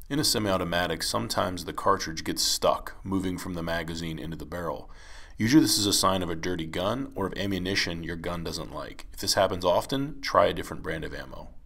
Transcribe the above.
In a semi-automatic, sometimes the cartridge gets stuck, moving from the magazine into the barrel. Usually this is a sign of a dirty gun or of ammunition your gun doesn't like. If this happens often, try a different brand of ammo.